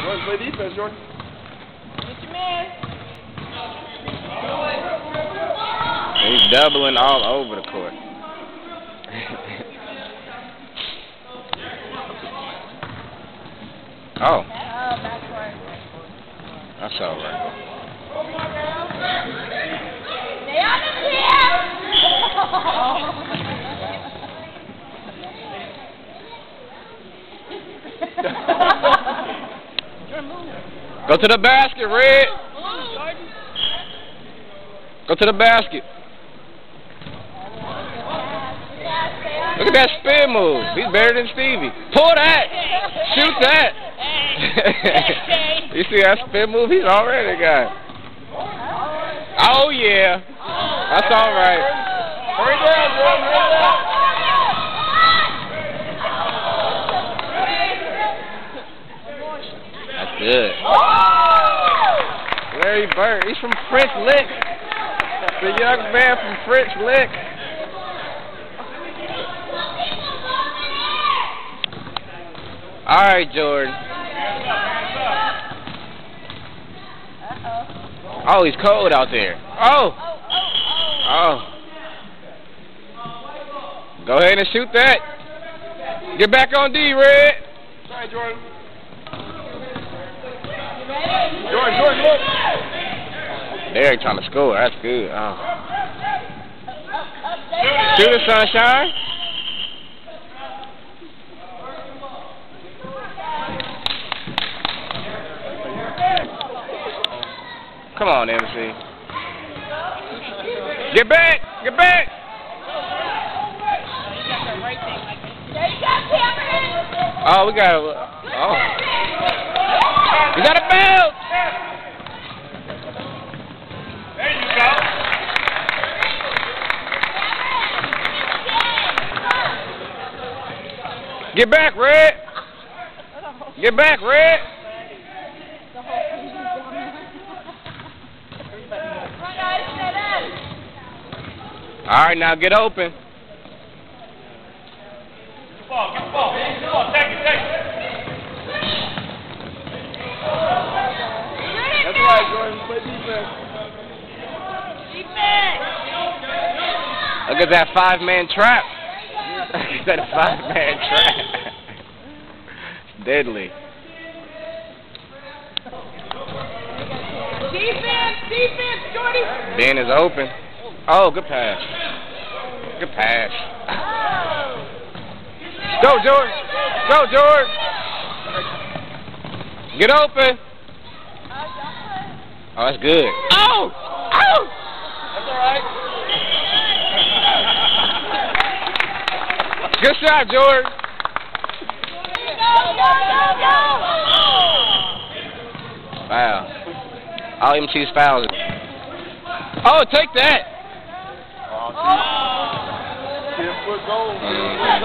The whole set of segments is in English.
Jordan, play defense, Jordan. Get your man. He's doubling all over the court. Oh. That's all right. Stay on the team. Go to the basket, Red. Go to the basket. Look at that spin move. He's better than Stevie. Pull that. Shoot that. You see that spin move? He's already got it. Oh, yeah. That's all right. Hurry down, Jordan. Hurry down. That's good. Larry Bird. He's from French Lick. The young man from French Lick. All right, Jordan. Oh, he's cold out there. Oh. Oh. Go ahead and shoot that. Get back on D, Red. Sorry, Jordan. Jordan, look. Derek trying to score. That's good. Oh. Shoot it, Sunshine. Come on, MC. Get back! Get back! Oh, we got a... Oh. You got a bounce! There you go. Get back, Red! Get back, Red! All right, now get open. Get the ball, get the ball. Come on, take it. That's right, Jordan. Play defense. Look at that five-man trap. Look at that five-man trap. Deadly. Defense, Jordy. Ben is open. Oh, good pass. Good pass. Go, George. Go, George. Get open. Oh, that's good. Oh! Oh! That's all right. Good shot, George. Foul. All them cheese fouls. Oh, take that. 10-foot goal. 10-foot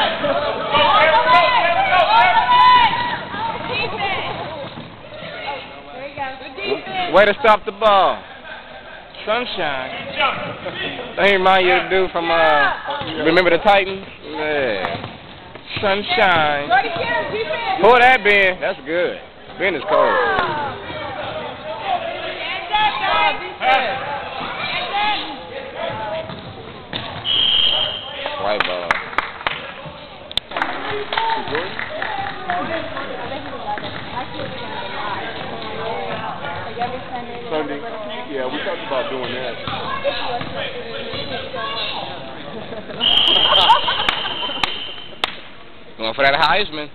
goal. Way to stop the ball. Sunshine. That remind you of the dude from, remember the Titans? Yeah. Sunshine. Pull that, Ben. That's good. Ben is cold. White ball. Sunday. Yeah, we talked about doing that. Going for that Heisman.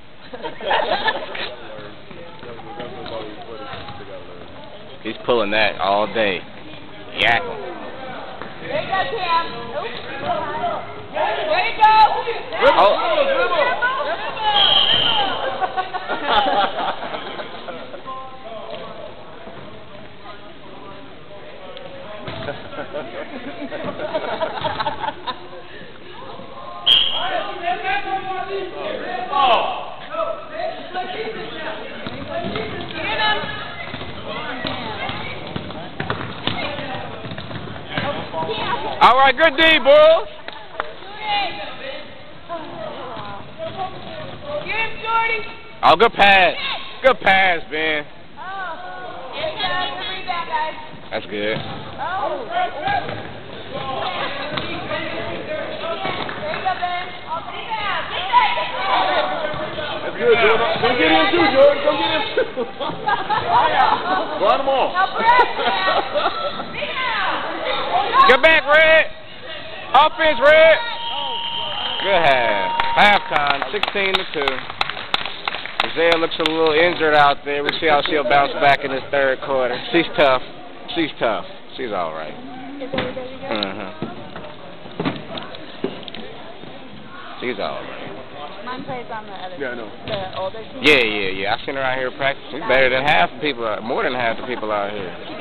He's pulling that all day. Yak him. There you go, Cam. There you go. All right, good D, Bulls. Get him, Jordy. Oh, good pass. Good pass, Ben. Oh. Good rebound, guys. That's good. Oh. There you go, Ben. All rebound. Get that. That's good, Jordan. Come get him too, Jordan. Come get him too. Run him off. Now press now. Rebound. Get back, Red. Offense, Red. Good half. Halftime, 16-2. Isaiah looks a little injured out there. We'll see how she'll bounce back in this third quarter. She's tough. She's tough. She's all right. She's all right. Mine plays on the other Yeah, I know. The older team. Yeah. I seen her out here practicing. She's better than half the people, more than half the people out here.